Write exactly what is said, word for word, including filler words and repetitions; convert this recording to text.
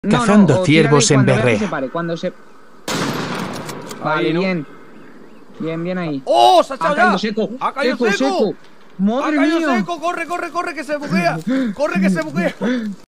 Cazando no, no, ciervos en Berrea. Se pare, cuando se... Vale, Ahí, ¿no? bien. Bien, bien ahí. ¡Oh! ¡Se ha echado Ha caído ya! seco. ¡Ha caído seco, seco! seco. ¡Madre ¡Ha caído mía! seco! ¡Corre, corre, corre! ¡Que se buguea! ¡Corre, que se buguea!